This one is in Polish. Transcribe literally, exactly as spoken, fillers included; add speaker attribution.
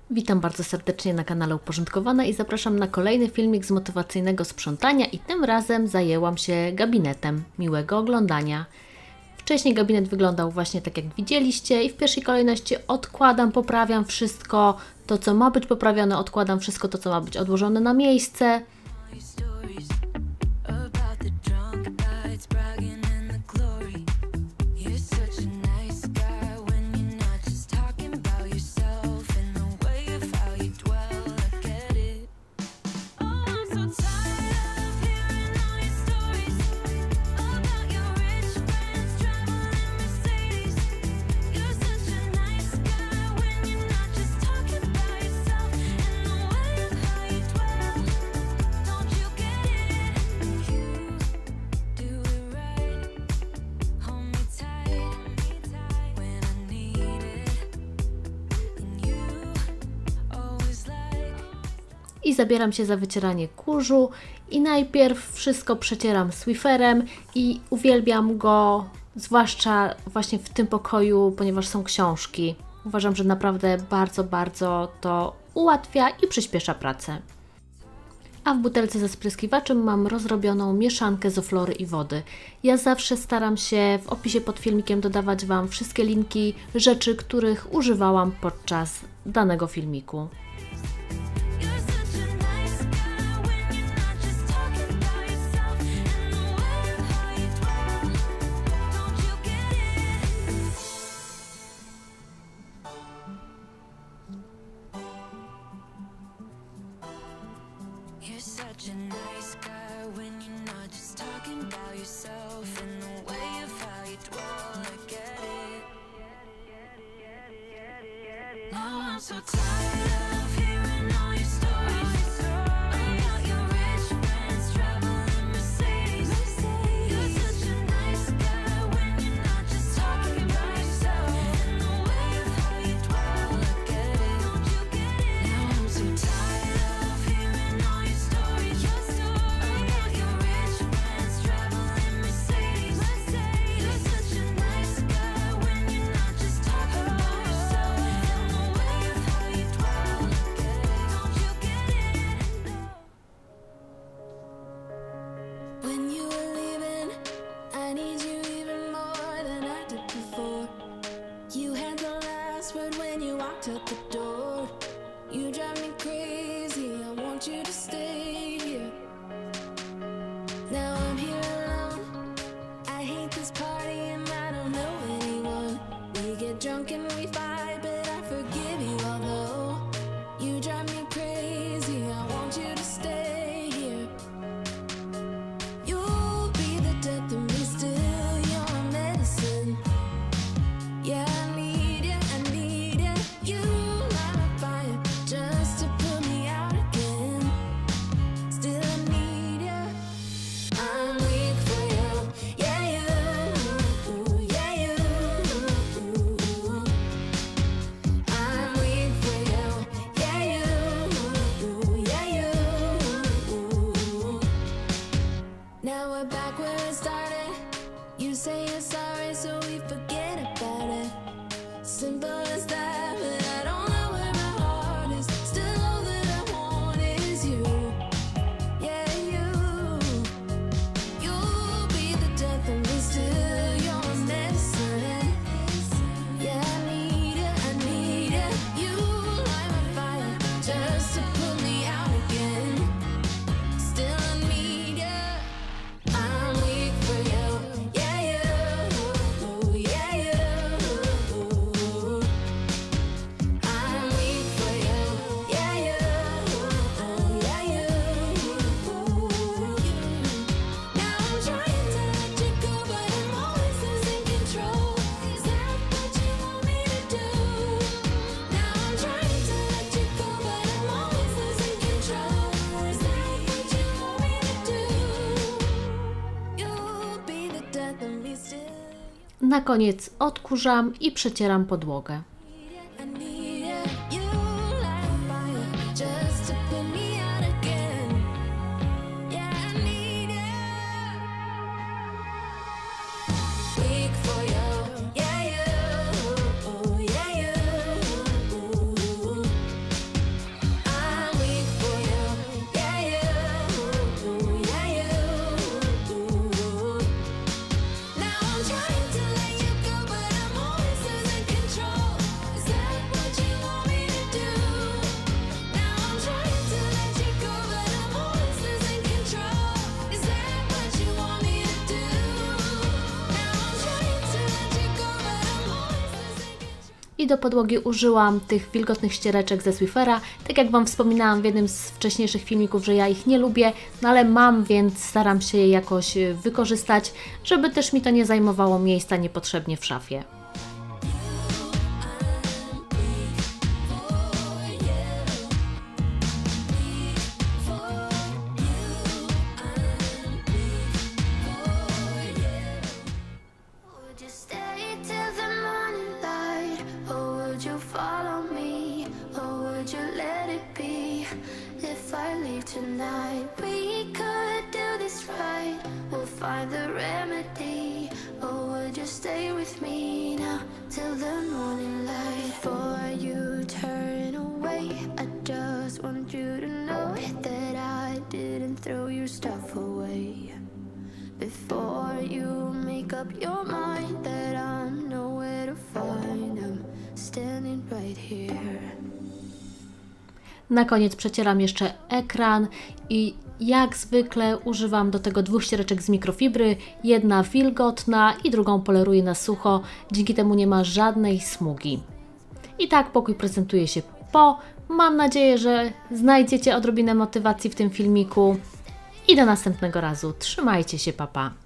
Speaker 1: Witam bardzo serdecznie na kanale Uporządkowana i zapraszam na kolejny filmik z motywacyjnego sprzątania i tym razem zajęłam się gabinetem. Miłego oglądania. Wcześniej gabinet wyglądał właśnie tak jak widzieliście i w pierwszej kolejności odkładam, poprawiam wszystko to co ma być poprawione, odkładam wszystko to co ma być odłożone na miejsce. I zabieram się za wycieranie kurzu i najpierw wszystko przecieram Swifferem i uwielbiam go, zwłaszcza właśnie w tym pokoju, ponieważ są książki. Uważam, że naprawdę bardzo, bardzo to ułatwia i przyspiesza pracę. A w butelce ze spryskiwaczem mam rozrobioną mieszankę zoflory i wody. Ja zawsze staram się w opisie pod filmikiem dodawać Wam wszystkie linki rzeczy, których używałam podczas danego filmiku.
Speaker 2: So tired of hearing all your stories about your rich friends traveling Mercedes. You're such a nice guy when you're not just talking about yourself and the way of how you dwell. I get it, don't you get it? Now I'm so tired of hearing all your stories about your rich friends traveling Mercedes. You're such a nice guy when you're not just talking about yourself and the way. When you were leaving, I need you even more than I did before. You had the last word when you walked out the door. You drive me crazy, I want you to stay here. Now I'm here alone, I hate this party and I don't know anyone. We get drunk and we fight, but I forgive you although you drive me crazy, I want you to stay here. You'll be the death of me still, you're my medicine. Yeah, I need it, I need it. You light my fire just to put me out again. Still I need you. I'm weak for you, yeah you, yeah you. I'm weak for you, yeah you, yeah you. Now we're back where it started. You say you're sorry, so we forget about it. Simple as that, but I don't know where my heart is. Still all that I want is you. Yeah, you. You'll be the death of me still. You're my medicine. Yeah, I need it, I need it. You light my fire just to put me out again. Still I need you. I'm weak for you, yeah you, yeah you. I'm weak for you, yeah you, yeah you. Now I'm trying to let you go, but I'm always losing control. Is that what you want me to do? Now I'm trying to let you go, but I'm always losing control. Is that what you want me to do? You'll be the death of me still.
Speaker 1: Na koniec odkurzam i przecieram podłogę.
Speaker 2: I need it. You light a fire just to put me out again. Yeah, I need it. Weak for you, yeah you, yeah you.
Speaker 1: i do podłogi użyłam tych wilgotnych ściereczek ze Swifera. Tak jak Wam wspominałam w jednym z wcześniejszych filmików, że ja ich nie lubię, no ale mam, więc staram się je jakoś wykorzystać, żeby też mi to nie zajmowało miejsca niepotrzebnie w szafie.
Speaker 2: Would you stay till the morning light, or would you follow me, or would you let it be? If I leave tonight, we could do this right. We'll find the remedy, or would you stay with me now till the morning light? Before you turn away, I just want you to know that I didn't throw your stuff away. Before you make up your mind that I'm nowhere to find, I'm standing right here.
Speaker 1: Na koniec przecieram jeszcze ekran i jak zwykle używam do tego dwóch ściereczek z mikrofibry, jedna wilgotna i drugą poleruję na sucho, dzięki temu nie ma żadnej smugi. I tak pokój prezentuje się po. Mam nadzieję, że znajdziecie odrobinę motywacji w tym filmiku i do następnego razu. Trzymajcie się, pa pa!